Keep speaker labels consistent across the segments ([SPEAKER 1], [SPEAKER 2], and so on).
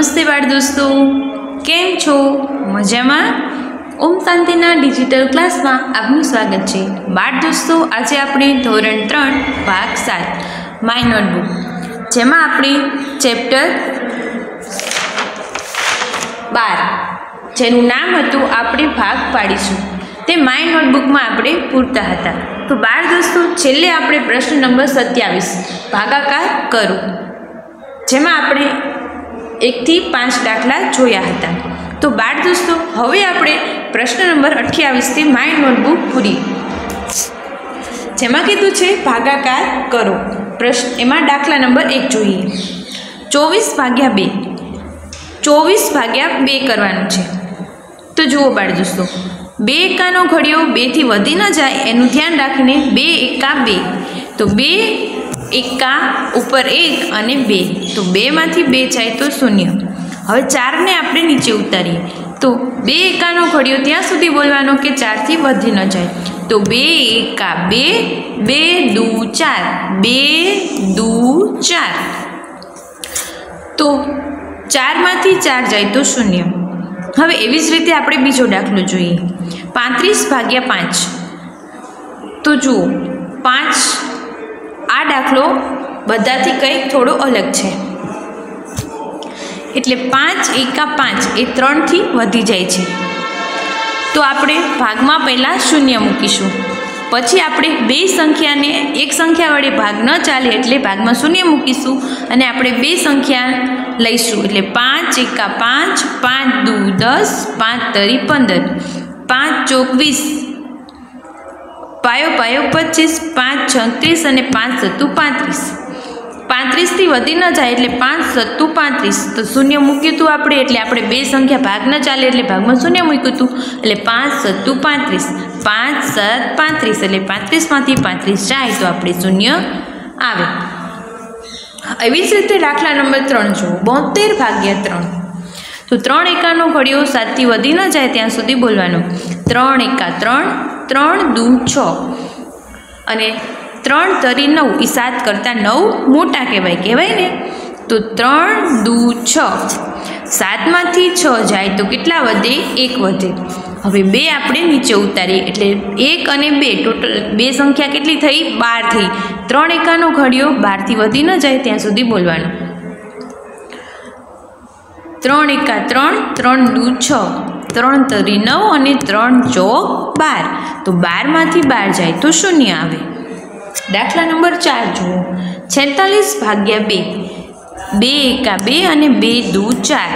[SPEAKER 1] नमस्ते बाळ दोस्तों, केम छो? मजामां? ओम शांतिना डिजिटल क्लास में आपनुं स्वागत है। बाळ दोस्तों, आज आपणे धोरण 3 भाग 7 माय नोटबुक जेमां आपणे चेप्टर 12 जेनुं नाम हतुं आपणे भाग पाडीशुं ते माय नोटबुक में आपणे पूरता हता। तो बाळ दोस्तों, छेल्ले आपणे प्रश्न नंबर 27 भागाकार करो जेमां आपणे 1 થી 5 दाखला जोया हता। तो बाळ दोस्तों, हवे आपणे प्रश्न नंबर 28 थी माय नोटबुक पूरी जेमां कीधुं छे भागाकार करो। प्रश्न एमां दाखला नंबर 1 जोईए। 24/2 24/2 करवानुं छे। तो जुओ बाळ दोस्तों, 2 एकानो घड़ियो 2 थी वधी न जाए एनुं ध्यान राखीने 2 एका 2। तो 2 एका ऊपर 1 અને 2, तो 2 मांथी 2 जाए तो 0। हवे 4 ने आपणे नीचे उतारीए। तो 2 एकानो घड़ियो त्यां सुधी बोलवानो के 4 थी वधी न जाए। तो 2 एका 2, 2 दू 4, 2 दू 4। तो 4 मांथी 4 जाए तो 0। हवे एवी ज रीते आपणे बीजो दाखलो जोईए। 35/5। तो जुओ 5 आ दाखलो बधाथी कंईक थोड़ो अलग छे। एटले 5 एका 5 ए 3 थी वधी जाय छे। तो आपणे भागमां पहेला 0 मूकीशुं, पछी आपणे 2 संख्याने एक संख्या वडे भाग न चाले एटले भागमां 0 मूकीशुं अने आपणे 2 संख्या लईशुं। एटले 5 एका 5, 5 दू 10, 5 तरी 15, 5 ચોક 20, पायो पायो 25, 5 36 અને 5 સત્તુ 35। 35 થી વધી ન જાય એટલે 5 સત્તુ 35। તો 0 મૂક્યું હતું આપણે, એટલે આપણે 2 સંખ્યા ભાગ ન ચાલે એટલે ભાગમાં 0 મૂક્યું હતું, એટલે 5 સત્તુ 35, 5 7 35, એટલે 35 માંથી 35 જાય તો આપણે 0 આવે। એવી જ રીતે દાખલા નંબર 3 જુઓ। 72/3। તો 3 એકાનો ઘડિયો 7 થી વધી ન જાય ત્યાં સુધી બોલવાનો। 3 એકા 3, 3 દू 6 અને 3 તરી 9 એ 7 કરતાં 9 મોટા કહેવાય ને। તો 3 દू 6, 7 માંથી 6 જાય તો કેટલા વધે? 1 વધે। હવે 2 આપણે નીચે ઉતારીએ એટલે 1 અને 2 ટોટલ 2 સંખ્યા કેટલી થઈ? 12 થઈ। 3 એકાનો ઘડિયો 12 થી વધી ન જાય ત્યાં સુધી બોલવાનો। 3 એકા 3, 3 દू 6, 3 તરી 9 અને 3 ચોક 12। તો 12 માંથી 12 જાય તો 0 આવે। દાખલા નંબર 4 જુઓ। 46/2। 2 એકા 2 અને 2 દू 4।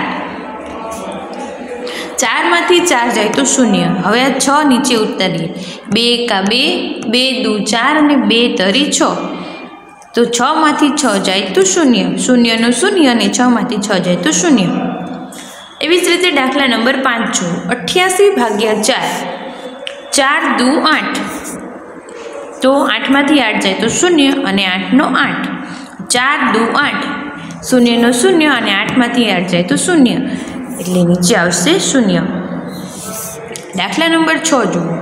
[SPEAKER 1] 4 માંથી 4 જાય તો 0। હવે આ 6 નીચે ઉતારીએ। 2 એકા 2, 2 દू 4 અને 2 તરી 6। તો 6 માંથી 6 જાય તો 0। 0 નો 0 અને 6 માંથી 6 જાય તો 0। એવી જ રીતે દાખલા નંબર 5 જુઓ। 88/4। 4 દू 8। તો 8 માંથી 8 જાય તો 0 અને 8 નો 8। 4 દू 8, 0 નો 0 અને 8 માંથી 8 જાય તો 0, એટલે નીચે આવશે 0। દાખલા નંબર 6 જુઓ।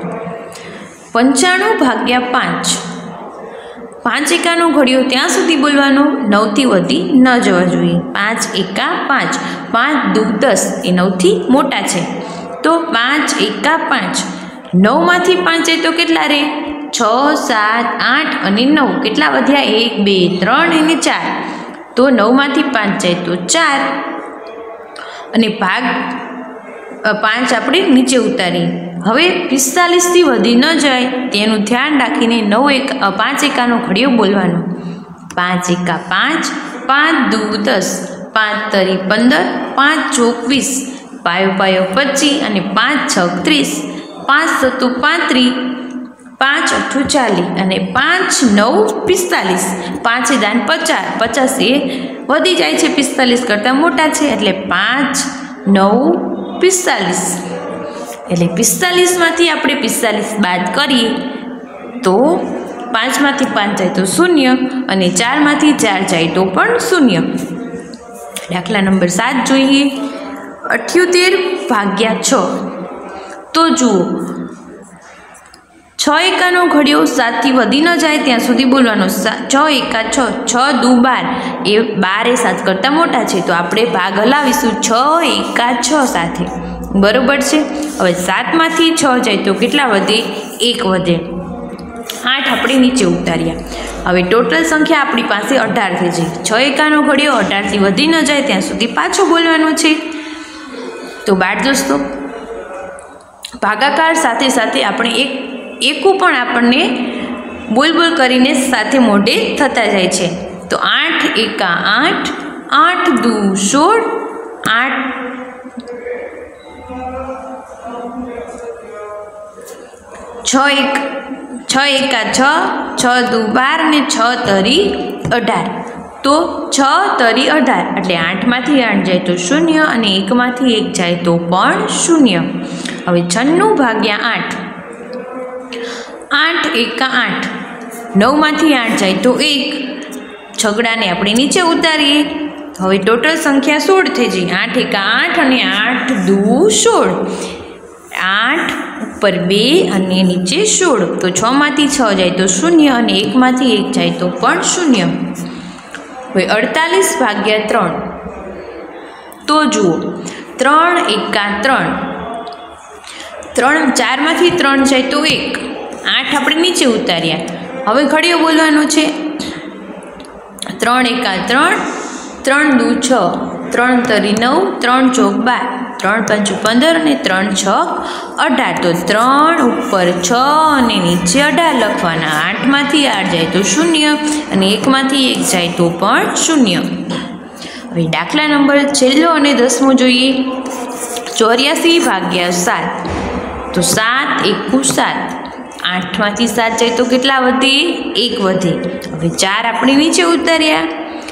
[SPEAKER 1] 95/5। 5 એકાનો ઘડિયો ત્યાં સુધી બોલવાનો 9 થી વધી ન જવા જોઈએ। 5 એકા 5, 5 દू 10 એ 9 થી મોટા છે। તો 5 એકા 5, 9 માંથી 5 જાય તો કેટલા રહે? 6 7 8 અને 9 કેટલા વધ્યા? 1 2 3 અને 4। તો 9 માંથી 5 જાય તો 4 અને ભાગ 5 આપણે નીચે ઉતારીએ। હવે 45 થી વધી ન જાય તેનું ધ્યાન રાખીને 5 એકાનો ઘડિયો બોલવાનો। 5 એકા 5, 5 દू 10, 5 તરી 15, 5 ચોક 20, પાયો પાયો 25 અને 5 છક 30, 5 સત્તુ 35, 5 અઠ્ઠું 40 અને 5 9 45। 5 દાન 50, 50 એ વધી જાય છે 45 કરતાં મોટા છે, એટલે 5 9 45। એટલે 45 માંથી આપણે 45 બાદ કરીએ તો 5 માંથી 5 જાય તો 0 અને 4 માંથી 4 જાય તો પણ 0। દાખલા નંબર 7 જોઈએ। 78/6। તો જુઓ 6 એકાનો ઘડિયો 7થી વધી ન જાય ત્યાં સુધી બોલવાનો. 6 એકા 6, 6 દુ 12, એ 12 એ 7 કરતાં મોટા છે તો આપણે ભાગ હલાવીશું 6 એકા 6 સાથે. બરોબર છે. હવે 7માંથી 6 જાય તો કેટલા વધે? 1 વધે. 8 આપણે નીચે ઉતાર્યા. હવે ટોટલ સંખ્યા આપણી પાસે 18 થઈ જાય. 6 એકાનો ઘડિયો 18થી વધી ન જાય ત્યાં સુધી પાછું બોલવાનું છે. તો બાળ દોસ્તો, ભાગાકાર સાથે સાથે આપણે એકું પણ આપણને બોલ કરીને સાથે મોઢે થતા જાય છે. તો 8 એકા 8, 8 દુ 16, 6 એકા 6, 6 દુ 12 ને 6 તરી 18. તો 6 તરી 18 એટલે 8માંથી 8 જાય તો 0 અને 1માંથી 1 જાય તો પણ 0. હવે 96 ભાગ્યા 8, 8 એકા 8, 9માંથી 8 જાય તો 1, છગડાને આપણે નીચે ઉતારીએ. હવે ટોટલ સંખ્યા 16 થઈ જાય. 8 એકા 8 અને 8 દુ 16, 8 ઉપર 2 અને નીચે 16. તો 6માંથી 6 જાય તો 0 અને 1માંથી 1 જાય તો પણ 0. હવે 48 ભાગ્યા 3, તો જુઓ 3 એકા 3, 4માંથી 3 જાય તો 1, 8 આપણે નીચે ઉતાર્યા. હવે ઘડિયો બોલવાનો છે. 3 એકા 3, 3 દુ 6, 3 તરી 9, 3 ચોક 12, 3 પાંચું 15 અને 3 છક 18. તો 3 ઉપર 6 અને નીચે 18 લખવાના. 8માંથી 8 જાય તો 0 અને 1માંથી 1 જાય તો પણ 0. હવે દાખલા નંબર છેલ્લો અને 10મો જોઈએ. 84 ભાગ્યા 7, તો 7 એકુ 7, 8માંથી 7 જાય તો કેટલા વધે? 1 વધે. હવે 4 આપણે નીચે ઉતાર્યા.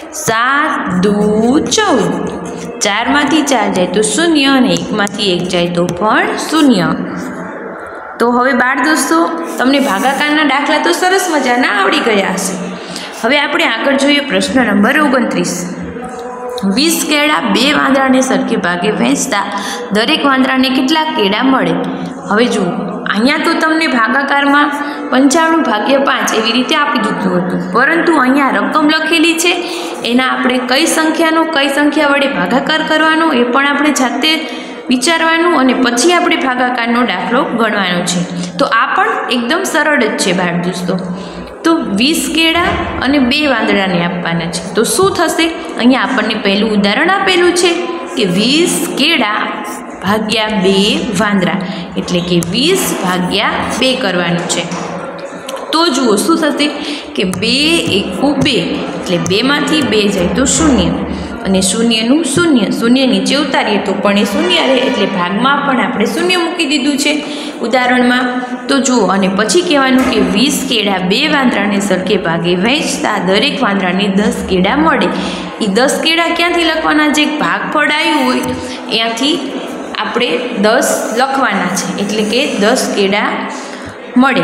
[SPEAKER 1] 7 દુ 14, 4માંથી 4 જાય તો 0 અને 1માંથી 1 જાય તો પણ 0. તો હવે બાળ દોસ્તો, તમને ભાગાકારના દાખલા તો સરસ મજાના આવડી ગયા હશે. હવે આપણે આગળ જોઈએ પ્રશ્ન નંબર 29. 20 કેળા 2 વાંદરાને સરખે ભાગે વહેંચતા દરેક વાંદરાને કેટલા કેળા મળે? હવે જુઓ, અહીંયા તો તમને ભાગાકારમાં 95 ભાગ્યા 5 એવી રીતે આપી દીધું હતું, પરંતુ અહીંયા રકમ લખેલી છે એના આપણે કઈ સંખ્યાનો કઈ સંખ્યા વડે ભાગાકાર કરવાનો એ પણ આપણે જાતે વિચારવાનું અને પછી આપણે ભાગાકારનો દાખલો ગણવાનો છે. તો આ પણ એકદમ સરળ જ છે બાળ દોસ્તો. તો 20 કેળા અને 2 વાંદરાને આપવાના છે. તો શું થશે? અહીંયા આપણને પહેલું ઉદાહરણ આપેલું છે કે 20 કેળા ભાગ્યા 2 વાંદરા, એટલે કે 20 ભાગ્યા 2 કરવાનું છે. તો જુઓ શું થશે કે 2 એકુ 2, એટલે 2માંથી 2 જાય તો 0 અને 0નું 0, 0 નીચે ઉતારીએ તો પણ એ 0 રહે, એટલે ભાગમાં પણ આપણે 0 મૂકી દીધું છે ઉદાહરણમાં. તો જુઓ, અને પછી કહેવાનું કે 20 કેળા 2 વાંદરાને સરખે ભાગે વહેંચતા દરેક વાંદરાને 10 કેળા મળે. એ 10 કેળા ક્યાંથી લખવાના? જે ભાગફળ આવ્યું હોય ત્યાંથી આપણે 10 લખવાના છે, એટલે કે 10 કેળા મળે.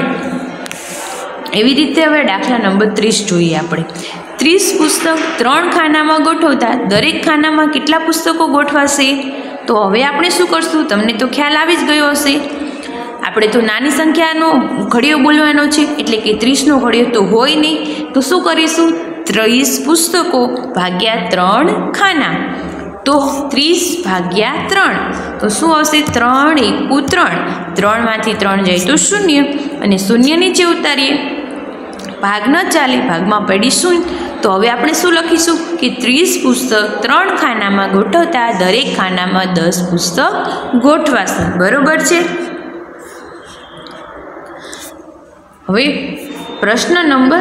[SPEAKER 1] એવી રીતે હવે દાખલા નંબર 30 જોઈએ આપણે. 30 પુસ્તક 3 ખાનામાં ગોઠવતા દરેક ખાનામાં કેટલા પુસ્તકો ગોઠવાશે? તો હવે આપણે શું કરશું? તમને તો ખ્યાલ આવી જ ગયો હશે. આપણે તો નાની સંખ્યાનો ઘડિયો બોલવાનો છે, એટલે કે 30નો ઘડિયો તો હોય નહીં. તો શું કરીશું? 30 પુસ્તકો ભાગ્યા 3 ખાના. તો 30 ભાગ્યા 3, તો શું આવશે? 3 એકુ 3, 3માંથી 3 જાય તો 0 અને 0 નીચે ઉતારીએ. ભાગ ન ચાલે, ભાગમાં પડી 0. તો હવે આપણે શું લખીશું કે 30 પુસ્તક 3 ખાનામાં ગોઠવતા દરેક ખાનામાં 10 પુસ્તક ગોઠવાશે. બરોબર છે. હવે પ્રશ્ન નંબર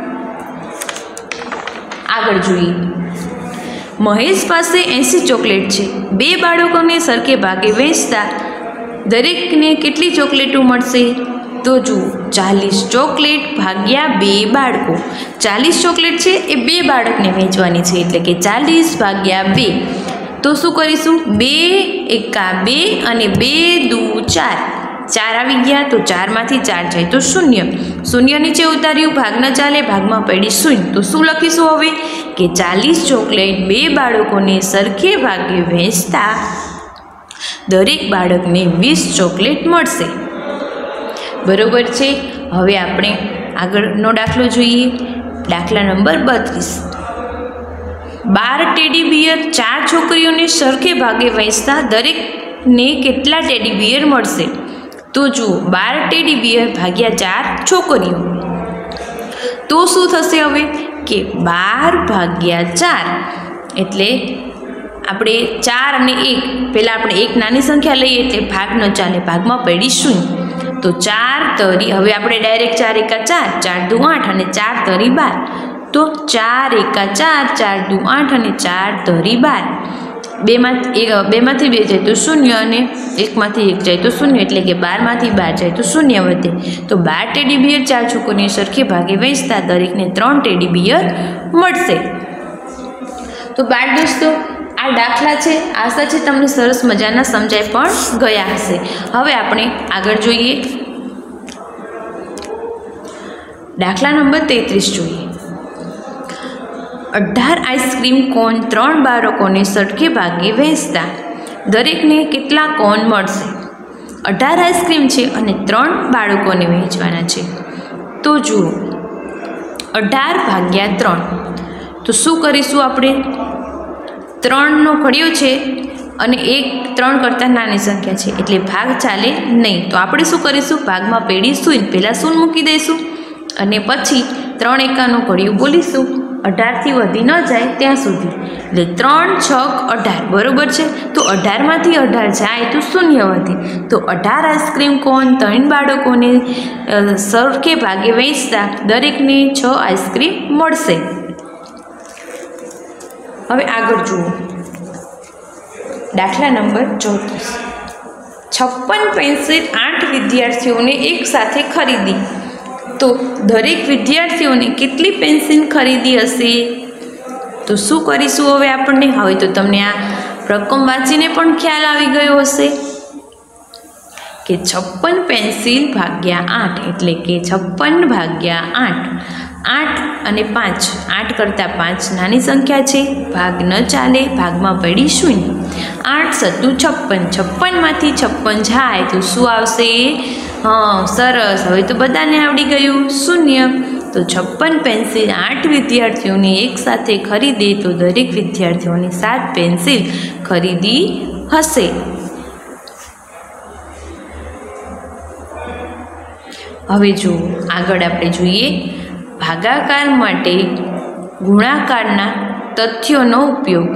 [SPEAKER 1] આગળ જોઈએ. મહેશ પાસે 80 ચોકલેટ છે. 2 બાળકોને સરખે ભાગે વહેંચતા દરેકને કેટલી ચોકલેટો મળશે? તો જુઓ, 40 ચોકલેટ ભાગ્યા 2 બાળકો. 40 ચોકલેટ છે એ 2 બાળકને વહેંચવાની છે, એટલે કે 40 ભાગ્યા 2. તો શું કરીશું? 2 એકા 2 અને 2 દુ 4, 4 આવી ગયા. તો 4માંથી 4 જાય તો 0, 0 નીચે ઉતાર્યું. ભાગ ન ચાલે, ભાગમાં પડી 0. તો શું લખીશું હવે કે 40 ચોકલેટ 2 બાળકોને સરખે ભાગે વહેંચતા દરેક બાળકને 20 ચોકલેટ મળશે. બરોબર છે। હવે આપણે આગળનો દાખલો જોઈએ। દાખલા નંબર 32। 12 ટેડી બિયર 4 છોકરીઓને સરખે ભાગે વહેંચતા દરેકને કેટલા ટેડી બિયર મળશે? તો જુઓ, 12 ટેડી બિયર ભાગ્યા 4 છોકરીઓ, તો શું થશે? હવે કે 12 ભાગ્યા 4 એટલે આપણે 4 અને 1, પહેલાં આપણે એક નાની સંખ્યા લઈએ એટલે ભાગ ન ચાલે, ભાગમાં પડી શૂન્ય, તો 4 તરી, હવે આપણે ડાયરેક્ટ 4 એકા 4, 4 દુ 8 અને 4 તરી 12, તો 4 એકા 4, 4 દુ 8 અને 4 તરી 12, બેમાંથી 2 જાય તો શૂન્ય અને એકમાંથી 1 જાય તો શૂન્ય, એટલે કે 12માંથી 12 જાય તો શૂન્ય વધે, તો 12 ટેડી બિયર 4 છોકરીઓને સરખે ભાગે વહેંચતા દરેકને 3 ટેડી બિયર મળશે। તો બાળ દોસ્તો, આ દાખલા છે, આશા છે તમને સરસ મજાના સમજાઈ પણ ગયા હશે। હવે આપણે આગળ જોઈએ, દાખલા નંબર 33 જોઈએ। 18 આઈસ્ક્રીમ કોન 3 બાળકોને સરખે ભાગે વહેંચતા દરેકને કેટલા કોન મળશે? 18 આઈસ્ક્રીમ છે અને 3 બાળકોને વહેંચવાના છે, તો જુઓ 18 ભાગ્યા 3, તો શું કરીશું આપણે? 3નો ઘડિયો છે અને 3 કરતાં નાની સંખ્યા છે એટલે ભાગ ચાલે નહીં, તો આપણે શું કરીશું? ભાગમાં પેઢી શૂન્ય, પહેલાં શૂન્ય મૂકી દઈશું અને પછી 3 એકાનો ઘડિયો બોલીશું, 18થી વધી ન જાય ત્યાં સુધી, એટલે 3 છક 18, બરોબર છે। તો 18માંથી 18 જાય તો શૂન્ય વધે, તો 18 આઈસ્ક્રીમ કોન 3 બાળકોને સરખે ભાગે વહેંચતા દરેકને 6 આઈસ્ક્રીમ મળશે। હવે આગળ જુઓ, દાખલા નંબર 34। 56 પેન્સિલ 8 વિદ્યાર્થીઓને એક સાથે ખરીદી, તો દરેક વિદ્યાર્થીઓને કેટલી પેન્સિલ ખરીદી હશે? તો શું કરીશું હવે આપણને? હવે તો તમને આ રકમ વાંચીને પણ ખ્યાલ આવી ગયો હશે કે 56 પેન્સિલ ભાગ્યા 8 એટલે કે 56 ભાગ્યા 8, 8 અને 5, 8 કરતાં 5 નાની સંખ્યા છે, ભાગ ન ચાલે, ભાગમાં પડી શૂન્ય, 8 સત્તુ 56, 56માંથી 56 જાય તો શું આવશે? સરસ, હવે તો બધાને આવડી ગયું, શૂન્ય। તો 56 પેન્સિલ 8 વિદ્યાર્થીઓને એક સાથે ખરીદે તો દરેક વિદ્યાર્થીઓને 7 પેન્સિલ ખરીદી હશે। હવે જુઓ, આગળ આપણે જોઈએ ભાગાકાર માટે ગુણાકારના તથ્યોનો ઉપયોગ।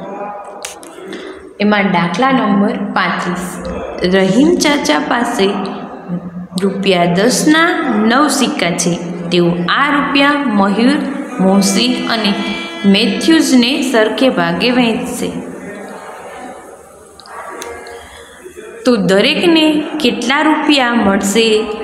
[SPEAKER 1] એમાં દાખલા નંબર 35। રહીમ ચાચા પાસે ₹10ના 9 સિક્કા છે, તેઓ આ રૂપિયા મયુર, મોહસિન અને મેથ્યુઝને સરખે ભાગે વહેંચશે, તો દરેકને કેટલા રૂપિયા મળશે?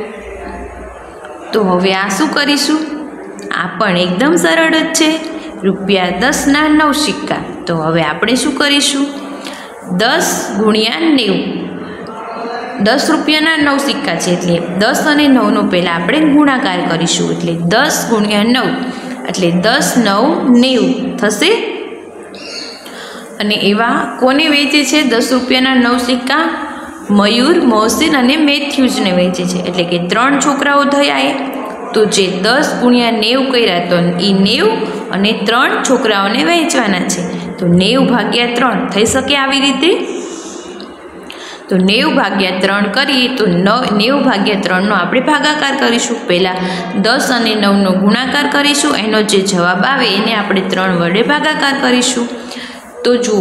[SPEAKER 1] તો હવે આ શું કરીશું? આ પણ એકદમ સરળ જ છે, ₹10ના 9 સિક્કા, તો હવે આપણે શું કરીશું? 10 ગુણ્યા 90, 10 રૂપિયાના 9 સિક્કા છે એટલે 10 અને 9નો પહેલાં આપણે ગુણાકાર કરીશું, એટલે 10 ગુણ્યા 9 એટલે 10 9 90 થશે। અને એવા કોને વેચે છે 10 રૂપિયાના 9 સિક્કા? મયુર, મોહસિન અને મેથ્યુઝને વેચે છે, એટલે કે 3 છોકરાઓ થયા, તો જે 10 ગુણ્યા 90 કર્યા તો એ 90 અને 3 છોકરાઓને વહેંચવાના છે, તો 90 ભાગ્યા 3 થઈ શકે આવી રીતે, તો 90 ભાગ્યા 3 કરીએ તો 90 ભાગ્યા 3નો આપણે ભાગાકાર કરીશું, પહેલાં 10 અને 9નો ગુણાકાર કરીશું, એનો જે જવાબ આવે એને આપણે 3 વડે ભાગાકાર કરીશું, તો જુઓ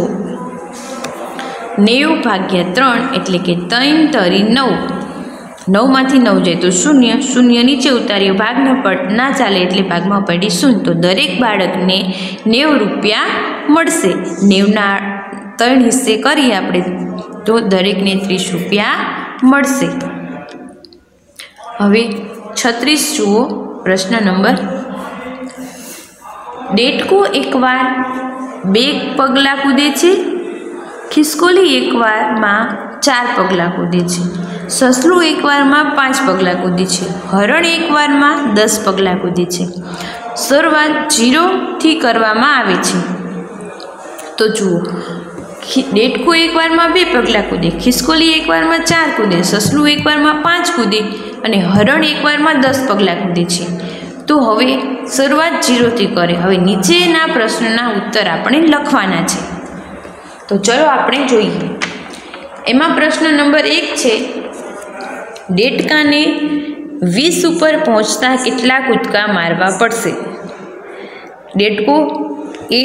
[SPEAKER 1] 90 ભાગ્યા 3 એટલે કે 3 તરી 9, 9માંથી 9 જાય તો શૂન્ય, શૂન્ય નીચે ઉતારીએ, ભાગ ના ચાલે એટલે ભાગમાં પડી શૂન્ય, તો દરેક બાળકને 90 રૂપિયા મળશે। 90ના 3 હિસ્સે કરીએ આપણે તો દરેકને 30 રૂપિયા મળશે। હવે 36 જુઓ, પ્રશ્ન નંબર। દેડકો એકવાર 2 પગલાં કૂદે છે, ખિસકોલી એકવારમાં 4 પગલાં કૂદે છે, સસલું એકવારમાં 5 પગલાં કૂદે છે, હરણ એકવારમાં 10 પગલાં કૂદે છે। શરૂઆત 0થી કરવામાં આવે છે, તો જુઓ દેડકો એકવારમાં 2 પગલાં કૂદે, ખિસકોલી એકવારમાં 4 કૂદે, સસલું એકવારમાં 5 કૂદે, અને હરણ એકવારમાં 10 પગલાં કૂદે છે. તો હવે શરૂઆત 0થી કરે. હવે નીચેના પ્રશ્નના ઉત્તર આપણે લખવાના છે. તો ચલો આપણે જોઈએ. એમાં પ્રશ્ન નંબર 1 છે, દેડકાને 20 ઉપર પહોંચતા કેટલા કૂદકા મારવા પડશે? દેડકો એ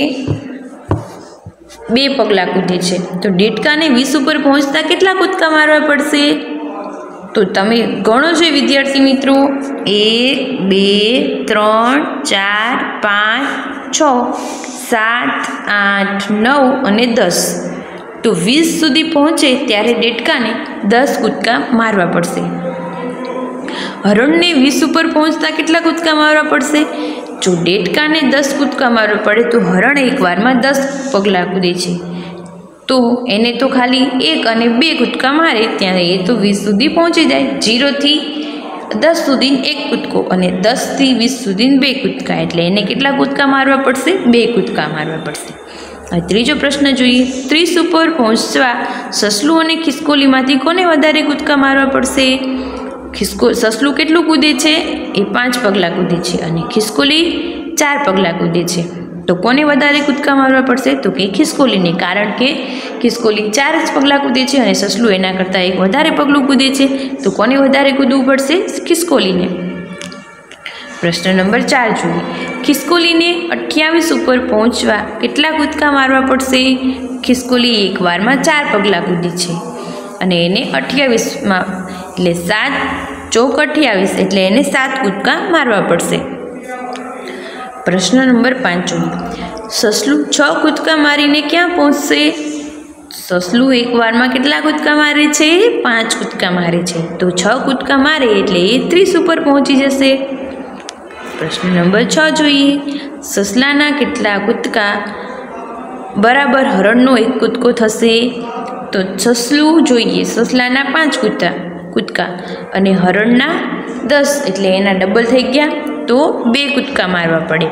[SPEAKER 1] 2 પગલાં કૂદે છે, તો દેડકાને 20 ઉપર પહોંચતા કેટલા કૂદકા મારવા પડશે? તો તમે ગણો છો વિદ્યાર્થી મિત્રો. 1 2 3 4 5 6 7 8 9 અને 10. તો 20 સુધી પહોંચે ત્યારે દેડકાને 10 કૂદકા મારવા પડશે. હરણને 20 ઉપર પહોંચતા કેટલા કૂદકા મારવા પડશે? જો દેડકાને 10 કૂદકા મારવા પડે તો હરણ એકવારમાં 10 પગલાં કૂદે છે, તો એને તો ખાલી 1 અને 2 કૂદકા મારે ત્યારે એ તો 20 સુધી પહોંચી જાય. 0થી 10 સુધી 1 કૂદકો અને 10થી 20 સુધી 2 કૂદકા, એટલે એને કેટલા કૂદકા મારવા પડશે? 2 કૂદકા મારવા પડશે. હવે ત્રીજો પ્રશ્ન જોઈએ. 30 ઉપર પહોંચવા સસલું અને ખિસકોલીમાંથી કોને વધારે કૂદકા મારવા પડશે? સસલું કેટલું કૂદે છે? એ 5 પગલાં કૂદે છે અને ખિસકોલી 4 પગલાં કૂદે છે. તો કોને વધારે કૂદકા મારવા પડશે? તો કે ખિસકોલીને, કારણ કે ખિસકોલી 4 જ પગલાં કૂદે છે અને સસલું એના કરતાં 1 વધારે પગલું કૂદે છે. તો કોને વધારે કૂદવું પડશે? ખિસકોલીને. પ્રશ્ન નંબર 4 જોઈએ. ખિસકોલીને 28 ઉપર પહોંચવા કેટલા કૂદકા મારવા પડશે? ખિસકોલી એકવારમાં 4 પગલાં કૂદી છે અને એને 28માં એટલે 7 ચોક 28 એટલે એને 7 કૂદકા મારવા પડશે. પ્રશ્ન નંબર 5 જોઈએ. સસલું 6 કૂદકા મારીને ક્યાં પહોંચશે? સસલું એકવારમાં કેટલા કૂદકા મારે છે? 5 કૂદકા મારે છે. તો 6 કૂદકા મારે એટલે એ 30 ઉપર પહોંચી જશે. પ્રશ્ન નંબર 6 જોઈએ. સસલાના કેટલા કૂદકા બરાબર હરણનો 1 કૂદકો થશે? તો સસલું જોઈએ, સસલાના 5 કૂદકા અને હરણના 10 એટલે એના ડબલ થઈ ગયા, તો 2 કૂદકા મારવા પડે.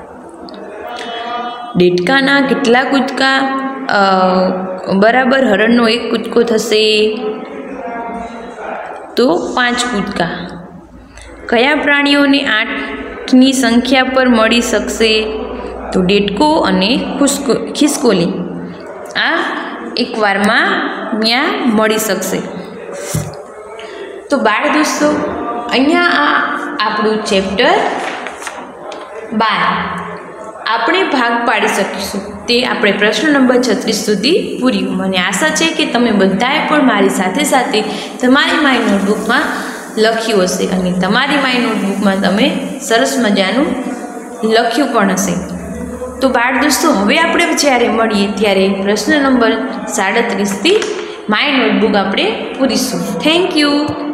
[SPEAKER 1] દેડકાના કેટલા કૂદકા બરાબર હરણનો 1 કૂદકો થશે? તો 5 કૂદકા. કયા પ્રાણીઓને 8ની સંખ્યા પર મળી શકશે? તો દેડકો અને ખિસકોલી આ એકવારમાં ત્યાં મળી શકશે. તો બાળ દોસ્તો, અહીંયા આપણું ચેપ્ટર 12 આપણે ભાગ પાડી શકીશું તે આપણે પ્રશ્ન નંબર 36 સુધી પૂર્યું. મને આશા છે કે તમે બધાએ પણ મારી સાથે સાથે તમારી માય નોટબુકમાં લખ્યું હશે અને તમારી માય નોટબુકમાં તમે સરસ મજાનું લખ્યું પણ હશે. તો બાળ દોસ્તો, હવે આપણે જ્યારે મળીએ ત્યારે પ્રશ્ન નંબર 37થી માય નોટબુક આપણે પૂરીશું. Thank you.